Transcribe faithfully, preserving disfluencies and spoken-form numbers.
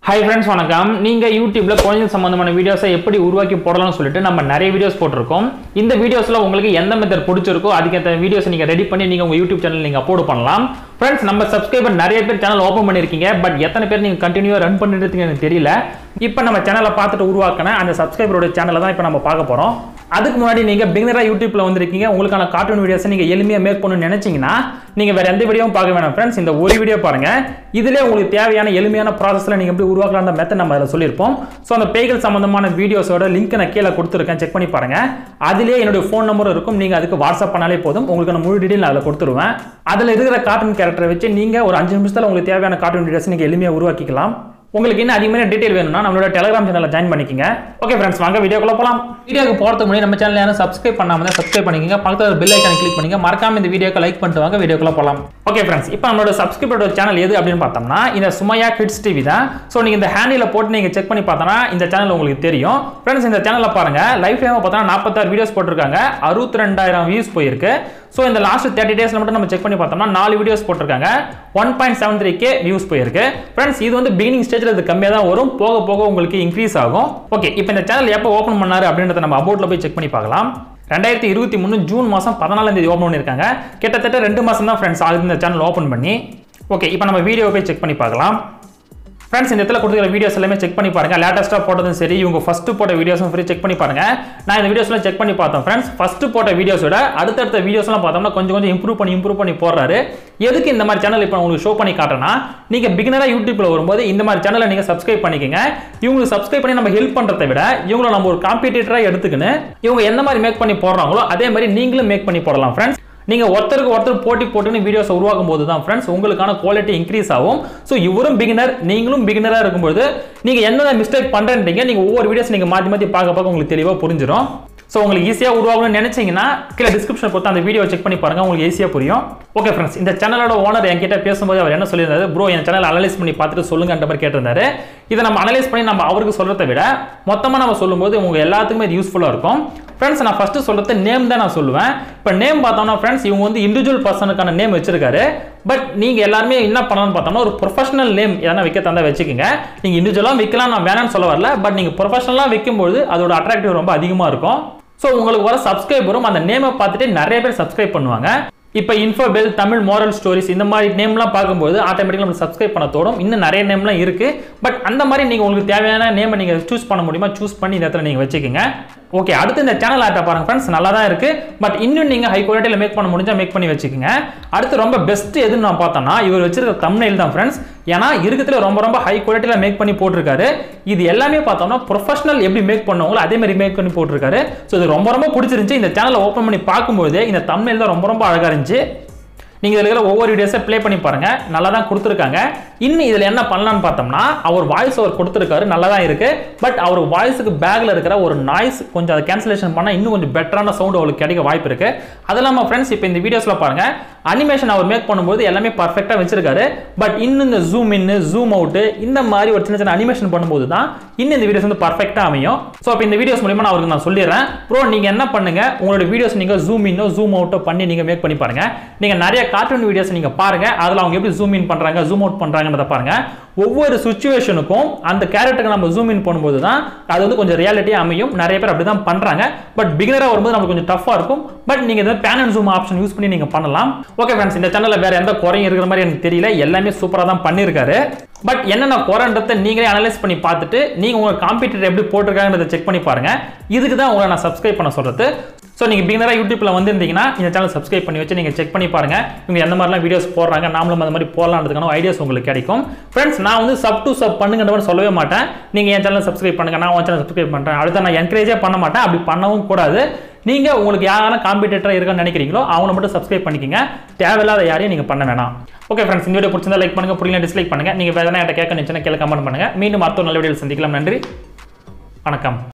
Hi friends, வணக்கம். நீங்க YouTubeல கோயிங் சம்பந்தமான வீடியோஸை எப்படி உருவாக்கி போடலாம்னு சொல்லிட்டு நம்ம நிறைய வீடியோஸ் போட்டுருக்கோம். இந்த வீடியோஸ்ல உங்களுக்கு எந்த மெத்தட் பிடிச்சிருக்கோ அதுக்கேற்ற வீடியோஸ் நீங்க ரெடி பண்ணி நீங்க உங்க YouTube சேனல்ல நீங்க அப்லோட் பண்ணலாம். Friends, நம்ம சப்ஸ்கிரைபர் நிறைய பேர் சேனல் ஓபன் பண்ணிருக்கீங்க. பட் எத்தனை பேர் நீங்க கண்டினியூவா ரன் பண்ணிட்டு இருக்கீங்கன்னு எனக்கு தெரியல. இப்போ நம்ம சேனலை பார்த்துட்டு உருவாக்கின அந்த சப்ஸ்கிரைபரோட சேனலை தான் இப்போ நம்ம பார்க்க போறோம். அதுக்கு முன்னாடி நீங்க பிகினரா யூடியூப்ல வந்திருக்கீங்க, உங்களுக்கான கார்ட்டூன் வீடியோஸ் நீங்க எளிமையா மேக் பண்ணணும்னு நினைச்சீங்கன்னா நீங்க வேற எந்த வீடியோவும் பார்க்க வேணாம் ஃப்ரெண்ட்ஸ். இந்த ஒரு வீடியோ பாருங்க. இதிலே உங்களுக்கு தேவையான எளிமையான ப்ராசஸ்ல நீங்க எப்படி உருவாக்கலாம் அந்த மெத்தட் நம்ம அதில் சொல்லியிருப்போம். ஸோ அந்த பேய்கள் சம்பந்தமான வீடியோஸோட லிங்க் நான் கீழே கொடுத்துருக்கேன், செக் பண்ணி பாருங்க. அதிலே என்னுடைய ஃபோன் நம்பரும் இருக்கும், நீங்க அதுக்கு வாட்ஸ்அப் பண்ணாலே போதும், உங்களுக்கு முழு டீடைல் நான் அதில் கொடுத்துருவேன். அதில் இருக்கிற கார்ட்டூன் கேரக்டரை வச்சு நீங்க ஒரு அஞ்சு நிமிஷத்துல உங்களுக்கு தேவையான கார்ட்டூன் வீடியோஸ் நீங்க எளிமையா உருவாக்கிக்கலாம். உங்களுக்கு இன்னும் அதிகமான டீடைல் வேணும்னா நம்மளோட டெலிகிராம் சேனல்ல ஜாயின் பண்ணிக்கங்க. ஓகே ஃப்ரெண்ட்ஸ், வாங்க வீடியோக்குள்ள போலாம். வீடியோக்கு போறதுக்கு முன்னாடி நம்ம சேனலை யாரும் சப்ஸ்கிரைப் பண்ணாம தான் சப்ஸ்கிரைப் பண்ணிக்கங்க. பக்கத்துல பெல் ஐகானை கிளிக் பண்ணுங்க. மறக்காம இந்த வீடியோக்கு லைக் பண்ணிட்டு வாங்க, வீடியோக்குள்ள போலாம். ஓகே ஃப்ரெண்ட்ஸ், இப்போ நம்மளோட சப்ஸ்கிரைபரோட சேனல் எது அப்படின்னு பார்த்தோம்னா இந்த சுமையா கிட்ஸ் டிவி தான். ஸோ நீங்க இந்த ஹேண்டில் போட்டு நீங்க செக் பண்ணி பார்த்தோம்னா இந்த சேனல் உங்களுக்கு தெரியும். ஃப்ரெண்ட்ஸ், இந்த சேனல்ல பாருங்க, லைஃப் டைம் பார்த்தோம்னா நாற்பத்தாறு வீடியோஸ் போட்டிருக்காங்க, அறுபத்தி ரெண்டாயிரம் வியூஸ் போயிருக்கு. ஸோ இந்த லாஸ்ட் தேர்ட்டி டேஸ்ல மட்டும் நம்ம செக் பண்ணி பார்த்தோம்னா நாலு வீடியோஸ் போட்டிருக்காங்க, one point seven three K views போயிருக்கு. ஃப்ரெண்ட்ஸ், இது வந்து பிகினிங் ஸ்டேஜ்ல இது கம்மியாக தான் வரும், போக போக உங்களுக்கு இன்க்ரீஸ் ஆகும். ஓகே, இப்போ இந்த சேனல் எப்போ ஓப்பன் பண்ணாரு அப்படின்றத நம்ம அபவுட்ல போய் செக் பண்ணி பார்க்கலாம். ரெண்டாயிரத்தி இருபத்தி மூணு ஜூன் மாதம் பதினாலாம் தேதி ஓப்பன் பண்ணியிருக்காங்க. கிட்டத்தட்ட ரெண்டு மாதம் தான் ஃப்ரெண்ட்ஸ் ஆகுது இந்த சேனல் ஓப்பன் பண்ணி. ஓகே, இப்போ நம்ம வீடியோ போய் செக் பண்ணி பார்க்கலாம். ஃப்ரெண்ட்ஸ், இந்த இடத்துல கொடுத்துருக்க வீடியோஸ் எல்லாமே செக் பண்ணி பாருங்க. லேட்டஸ்ட்டாக போட்டதும் சரி, இவங்க ஃபர்ஸ்ட் போட்ட வீடியோஸும் ஃப்ரீ செக் பண்ணி பாருங்க. நான் இந்த வீடியோஸ்லாம் செக் பண்ணி பார்த்தோம் ஃப்ரெண்ட்ஸ். ஃபர்ஸ்ட் போட்ட வீடியோஸோட அடுத்தடுத்த வீடியோஸ்லாம் பார்த்தோம்னா கொஞ்சம் கொஞ்சம் இம்ப்ரூவ் பண்ணி இம்ப்ரூவ் பண்ணி போடுறாரு. எதுக்கு இந்த மாதிரி சேனல் இப்போ உங்களுக்கு ஷோ பண்ணி காட்டுறேன்னா, நீங்கள் பிகினராக யூடியூப்ல வரும்போது இந்த மாதிரி சேனலை நீங்கள் சப்ஸ்கிரைப் பண்ணிக்கங்க. இவங்களுக்கு சப்ஸ்கிரைப் பண்ணி நம்ம ஹெல்ப் பண்ணுறதை விட இவங்களை நம்ம ஒரு காம்படிட்டராக எடுத்துக்கின்னு இவங்க எந்த மாதிரி மேக் பண்ணி போடுறாங்களோ அதே மாதிரி நீங்களும் மேக் பண்ணி போடலாம் ஃப்ரெண்ட்ஸ். நீங்க ஒருத்தருக்கு ஒருத்தர் போட்டி போட்டுன்னு வீடியோஸ் உருவாக்கும் போது தான் ஃப்ரெண்ட்ஸ் உங்களுக்கான குவாலிட்டி இன்க்ரீஸ் ஆகும். ஸோ இவரும் பிகினர், நீங்களும் பிகினரா இருக்கும்போது நீங்க என்ன மிஸ்டேக் பண்றீங்க, நீங்க ஒவ்வொரு வீடியோஸ் நீங்க மாத்தி மாத்தி பார்க்க பார்க்க உங்களுக்கு தெளிவா புரிஞ்சிடும். ஸோ உங்களுக்கு ஈஸியாக உருவாகணும்னு நினைச்சீங்கன்னா கீழே டிஸ்கிரிப்ஷன் கொடுத்து அந்த வீடியோ செக் பண்ணி பாருங்க, உங்களுக்கு ஈஸியாக புரியும். ஓகே ஃப்ரெண்ட்ஸ், இந்த சேனலோட ஓனர் என்கிட்ட பேசும்போது அவர் என்ன சொல்லியிருந்தாரு, ப்ரோ என் சேனல் அனலைஸ் பண்ணி பார்த்துட்டு சொல்லுங்கன்ற மாதிரி கேட்டிருந்தாரு. இதை நம்ம அனலைஸ் பண்ணி நம்ம அவருக்கு சொல்றதை விட மொத்தமாக நம்ம சொல்லும்போது உங்க எல்லாத்துக்குமே இது யூஸ்ஃபுல்லாக இருக்கும். ஃப்ரெண்ட்ஸ், நான் ஃபர்ஸ்ட் சொல்றது நேம் தான் நான் சொல்லுவேன். இப்போ நேம் பார்த்தோம்னா ஃப்ரெண்ட்ஸ் இவங்க வந்து இண்டிவிஜுவல் பர்சனுக்கான நேம் வச்சிருக்காரு. பட் நீங்க எல்லாருமே என்ன பண்ணலாம்னு பார்த்தோம்னா ஒரு ப்ரொஃபஷனல் நேம் எதனா வைக்க தந்தா வச்சுக்கோங்க. நீங்க இண்டிவிஜுவலாக வைக்கலாம், நான் வேணாம்னு சொல்ல வரல. பட் நீங்க ப்ரொஃபஷனலாக வைக்கும்போது அதோட அட்ராக்டிவ் ரொம்ப அதிகமாக இருக்கும். ஸோ உங்களுக்கு வர சப்ஸ்கிரைபரும் அந்த நேமை பார்த்துட்டு நிறைய பேர் சப்ஸ்கிரைப் பண்ணுவாங்க. இப்போ இன்ஃபோபெல், தமிழ் மோரல் ஸ்டோரிஸ் இந்த மாதிரி நேம்லாம் பார்க்கும்போது ஆட்டோமேட்டிக்காக நம்ம சப்ஸ்கிரைப் பண்ண தோடும். இன்னும் நிறைய நேம்லாம் இருக்கு. பட் அந்த மாதிரி நீங்கள் உங்களுக்கு தேவையான நேமை நீங்கள் சூஸ் பண்ண முடியுமா, சூஸ் பண்ணி இந்த இடத்துல நீங்கள் வச்சுக்கோங்க. ஓகே, அடுத்து இந்த சேனல் ஆர்ட்டை பாருங்க ஃப்ரெண்ட்ஸ், நல்லா தான் இருக்கு. பட் இன்னும் நீங்க ஹை குவாலிட்டியில் மேக் பண்ண முடிஞ்சா மேக் பண்ணி வச்சுக்கோங்க. அடுத்து ரொம்ப பெஸ்ட் எதுன்னு நான் பார்த்தோம்னா இவர் வச்சிருக்க தம்ப்நெயில் தான் ஃப்ரெண்ட்ஸ். ஏன்னா இருக்கிறதுல ரொம்ப ரொம்ப ஹை குவாலிட்டியில் மேக் பண்ணி போட்டிருக்காரு. இது எல்லாமே பார்த்தோம்னா ப்ரொஃபஷனல் எப்படி மேக் பண்ணுவாங்களோ அதே மாதிரி மேக் பண்ணி போட்டிருக்காரு. ஸோ இது ரொம்ப ரொம்ப பிடிச்சிருந்துச்சு. இந்த சேனலை ஓப்பன் பண்ணி பார்க்கும்போது இந்த தம்ப்நெயில் தான் ரொம்ப ரொம்ப அழகா இருந்துச்சு. நீங்க இதில் இருக்கிற ஒவ்வொரு வீடியோஸை ப்ளே பண்ணி பாருங்க, நல்லா தான் கொடுத்துருக்காங்க. இன்னும் இதில் என்ன பண்ணலான்னு பார்த்தோம்னா அவர் வாய்ஸ் அவர் கொடுத்துருக்காரு, நல்லா தான் இருக்கு. பட் அவர் வாய்ஸுக்கு பேக்ல இருக்கிற ஒரு நாய்ஸ் கொஞ்சம் அதை கேன்சலேஷன் பண்ணால் இன்னும் கொஞ்சம் பெட்டரான சவுண்ட் அவருக்கு கிடைக்க வாய்ப்பு இருக்கு. அது இல்லாமல் ஃப்ரெண்ட்ஸ் இப்போ இந்த வீடியோஸ்ல பாருங்க, அனிமேஷன் அவர் மேக் பண்ணும்போது எல்லாமே பர்ஃபெக்டாக வச்சிருக்காரு. பட் இன்னும் இந்த ஜூம் இன், ஜூம் அவுட் இந்த மாதிரி ஒரு சின்ன சின்ன அனிமேஷன் பண்ணும்போது தான் இன்னும் இந்த வீடியோஸ் வந்து பர்ஃபெக்டாக அமையும். ஸோ இப்போ இந்த வீடியோஸ் மூலமா நான் அவருக்கு நான் சொல்லிடுறேன், ப்ரோ நீங்க என்ன பண்ணுங்க, உங்களோட வீடியோஸ் நீங்க ஜூம் இன்னோ ஜூம் அவுட்டோ பண்ணி நீங்க மேக் பண்ணி பாருங்க. நீங்க நிறைய கார்ட்டூன் வீடியோஸ் நீங்க பாருங்க, அதுல அவங்க எப்படி ஜூம் இன் பண்றாங்க, ஜூம் அவுட் பண்றாங்கன்றத பாருங்க. ஒவ்வொரு சிச்சுவேஷனுக்கும் அந்த கேரக்டருக்கு நம்ம ஜூம் இன் பண்ணும்போது தான் அது வந்து கொஞ்சம் ரியாலிட்டியா அமையும். நிறைய பேர் அப்படிதான் பண்றாங்க. பட் பிகினரா வரும்போது நமக்கு கொஞ்சம் டஃப்பா இருக்கும். பட் நீங்க இந்த pan and zoom option use பண்ணி நீங்க பண்ணலாம். ஓகே ஃப்ரெண்ட்ஸ், இந்த சேனல்ல வேற எந்த குறையும் இருக்கிற மாதிரி எனக்கு தெரியல, எல்லாமே சூப்பரா தான் பண்ணிருக்காரு. பட் என்னென்ன குறைன்றதை நீங்களே அனலைஸ் பண்ணி பார்த்துட்டு நீங்க உங்க காம்படிட்டர் எப்படி போட்டிருக்காங்கன்றதை செக் பண்ணி பாருங்க. இதுக்கு தான் உங்களை நான் சப்ஸ்கிரைப் பண்ண சொல்றது. ஸோ நீங்கள் பிகினரா யூடியூப்ல வந்திருந்தீங்கன்னா இந்த சேனல் சப்ஸ்கிரைப் பண்ணி வச்சு நீங்கள் செக் பண்ணி பாருங்க, இவங்க எந்த மாதிரிலாம் வீடியோஸ் போடுறாங்க, நாமளும் அந்த மாதிரி போடலான்றதுக்கான ஐடியாஸ் உங்களுக்கு கிடைக்கும். ஃப்ரெண்ட்ஸ், நான் வந்து சப் டு சப் பண்ணுங்கன்ற மாதிரி சொல்லவே மாட்டேன். நீங்கள் என் சேனல் சப்ஸ்கிரைப் பண்ணுங்க, நான் உன் சேனல் சப்ஸ்கிரைப் பண்ணுறேன், அடுத்த நான் என்கரேஜே பண்ண மாட்டேன். அப்படி பண்ணவும் கூடாது. நீங்க உங்களுக்கு யாரான காம்படிட்டராக இருக்கான்னு நினைக்கிறீங்களோ அவங்கள மட்டும் சப்ஸ்கிரைப் பண்ணிக்கங்க, தேவையில்லாத யாரையும் நீங்க பண்ண வேணாம். ஓகே ஃப்ரெண்ட்ஸ், இந்த வீடியோ பிடிச்சிருந்தா லைக் பண்ணுங்க, புரியல டிஸ்லைக் பண்ணுங்க. நீங்க வேற எதனா கேட்க நினைச்சா கீழே கமெண்ட் பண்ணுங்க. மீண்டும் அடுத்த நல்ல வீடியோவில் சந்திக்கலாம். நன்றி, வணக்கம்.